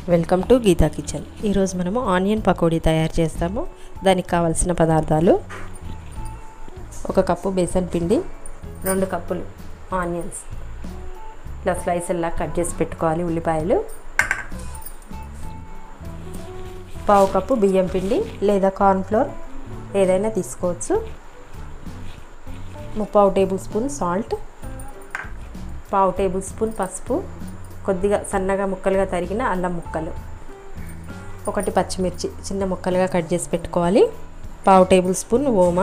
Welcome to Gita kitchen. ఈరోజు మనము onion pakodi తయారు చేస్తాము. దానికి కావాల్సిన పదార్థాలు: 1 కప్పు బేసన్ పిండి, 2 కప్పులు ఆనియన్స్ ఇలా స్లైసెల్లా కట్ చేసి పెట్టుకోవాలి. ఉల్లిపాయలు, 1/2 కప్పు బియ్యం పిండి లేదా కార్న్ ఫ్లోర్ ఏదైనా తీసుకోవచ్చు, 3/4 tablespoon salt, 1/2 tablespoon పసుపు, కొద్దిగా సన్నగా ముక్కలుగా తరిగిన అల్లం ముక్కలు, 1 పచ్చిమిర్చి చిన్న ముక్కలుగా కట్ చేసి పెట్టుకోవాలి, 1/2 టేబుల్ స్పూన్ ఓమా,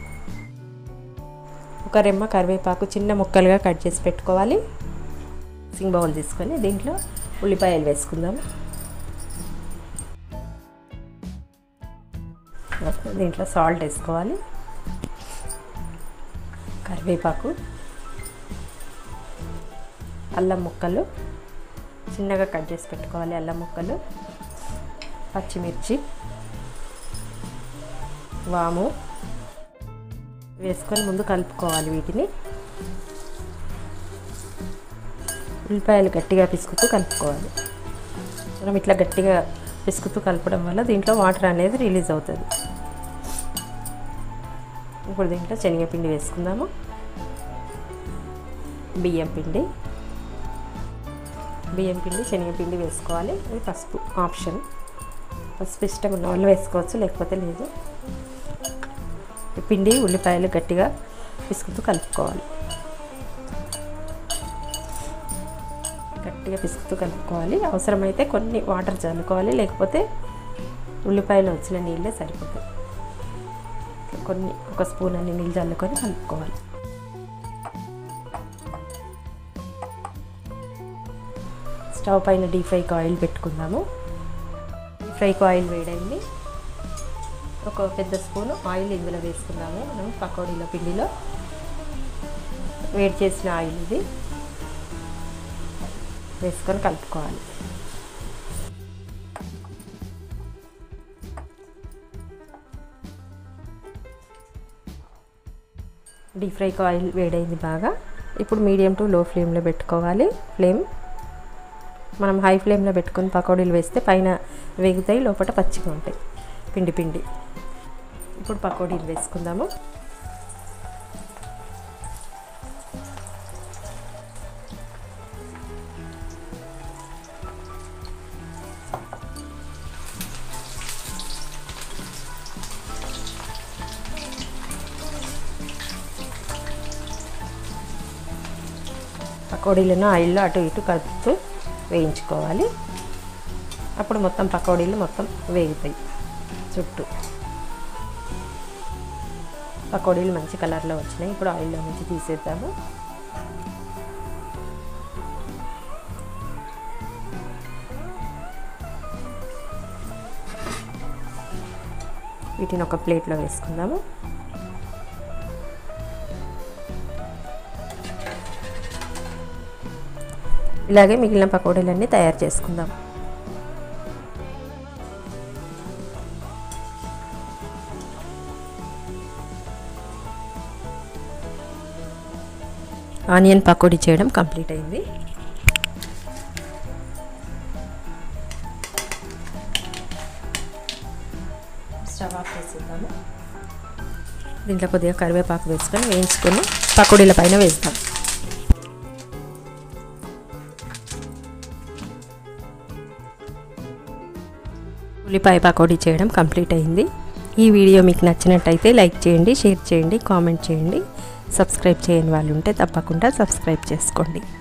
1 రెమ్మ కరివేపాకు చిన్న ముక్కలుగా కట్ చేసి పెట్టుకోవాలి. మిక్సింగ్ బౌల్ తీసుకొని దీంట్లో ఉల్లిపాయలు వేసుకుందాము. దీంట్లో సాల్ట్ వేసుకోవాలి, కరివేపాకు, అల్లం ముక్కలు చిన్నగా కట్ చేసి పెట్టుకోవాలి, అల్లం ముక్కలు, పచ్చిమిర్చి, వాము వేసుకొని ముందు కలుపుకోవాలి. వీటిని ఉల్లిపాయలు గట్టిగా పిసుకుతూ కలుపుకోవాలి. మనం ఇట్లా గట్టిగా పిసుకుతూ కలపడం వల్ల దీంట్లో వాటర్ అనేది రిలీజ్ అవుతుంది. ఇప్పుడు దీంట్లో శనగపిండి వేసుకుందాము, బియ్యం పిండి, శనగపిండి వేసుకోవాలి. ఇది పసుపు ఆప్షన్, పసుపు ఇష్టం ఉన్న వాళ్ళు వేసుకోవచ్చు, లేకపోతే లేదు. పిండి ఉల్లిపాయలు గట్టిగా పిసుకుతూ కలుపుకోవాలి, అవసరమైతే కొన్ని వాటర్ చల్లుకోవాలి, లేకపోతే ఉల్లిపాయలు వచ్చిన నీళ్ళే సరిపోతాయి. కొన్ని 1 స్పూన్ అన్ని నీళ్ళు చల్లుకొని కలుపుకోవాలి. స్టవ్ పైన డీప్ ఫ్రైకి ఆయిల్ పెట్టుకుందాము. డీప్ ఫ్రైకి ఆయిల్ వేడైంది. 1 పెద్ద స్పూను ఆయిల్ ఇందులో వేసుకుందాము. మనం పకోడీలో పిండిలో వేడి చేసిన ఆయిల్ ఇది వేసుకొని కలుపుకోవాలి. డీప్ ఫ్రైకి ఆయిల్ వేడైంది బాగా. ఇప్పుడు మీడియం టు లో ఫ్లేమ్లో పెట్టుకోవాలి. మనం హై ఫ్లేమ్లో పెట్టుకొని పకోడీలు వేస్తే పైన వేగుతాయి, లోపల పచ్చిగా ఉంటాయి పిండి. ఇప్పుడు పకోడీలు వేసుకుందాము. పకోడీలను ఆయిల్లో అటు ఇటు కలుపుతూ వేయించుకోవాలి. అప్పుడు మొత్తం పకోడీలు మొత్తం వేగుతాయి. చుట్టూ పకోడీలు మంచి కలర్లో వచ్చినాయి. ఇప్పుడు ఆయిల్లో నుంచి తీసేద్దాము. వీటిని ఒక ప్లేట్లో వేసుకుందాము. ఇలాగే మిగిలిన పకోడీలన్నీ తయారు చేసుకుందాం. ఆనియన్ పకోడీ చేయడం కంప్లీట్ అయింది. స్టవ్ ఆఫ్ చేసేద్దాము. దీంట్లో కొద్దిగా కరివేపాకు వేసుకొని వేయించుకొని పకోడీల పైన వేస్తాం. ఉల్లిపాయ పకోడీ చేయడం కంప్లీట్ అయింది. ఈ వీడియో మీకు నచ్చినట్టయితే లైక్ చేయండి, షేర్ చేయండి, కామెంట్ చేయండి. సబ్స్క్రైబ్ చేయని వాళ్ళు ఉంటే తప్పకుండా సబ్స్క్రైబ్ చేసుకోండి.